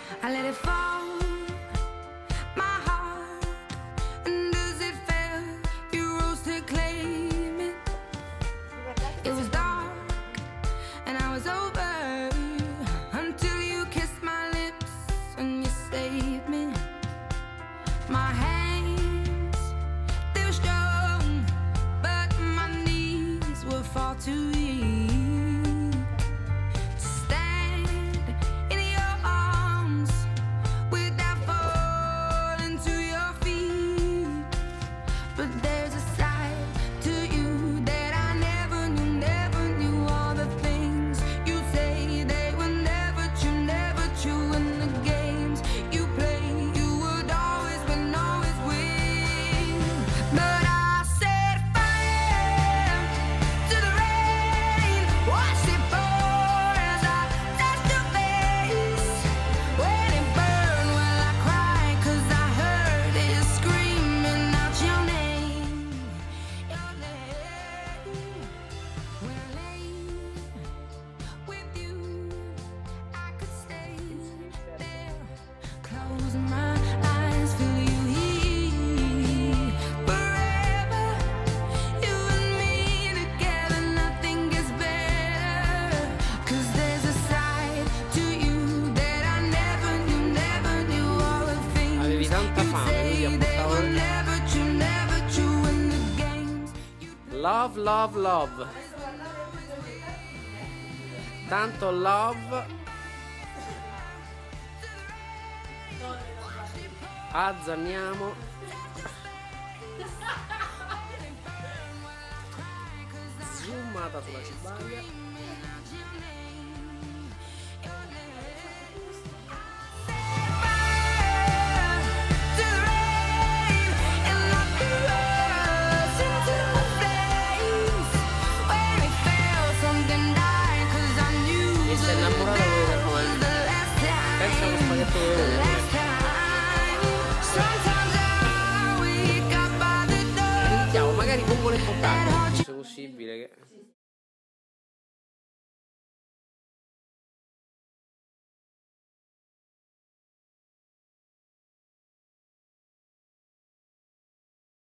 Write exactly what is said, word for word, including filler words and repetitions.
I let it fall, my heart, and as it fell, you rose to claim it. It was dark, and I was over, until you kissed my lips, and you saved me. My hands, they were strong, but my knees were far too weak to stand in your arms without falling to your feet. But there's a side to you that I never knew, never knew. All the things you say, they were never true, never true. In the games you play, you would always win, always win. But I set fire to the rain, watched it pour as I touched your face. When it burned, well I cried, 'cause I heard it screaming out your name, your name. When I lay with you, I could stay there, close my eyes, feel you here forever. You and me together, nothing gets better. 'Cause there's a side to you that I never knew, never knew. All the things Avevi tanta you fame, say, quindi they were appuntavo. never true, never true. In the games you Love, love, love. Tanto love. Azzanniamo. Zoomata sulla cibaglia. to the rain, and I rose into flames. When it fell, something died, 'cause I knew Mi sei innamorato that come was the last time. pensa allo spaghetto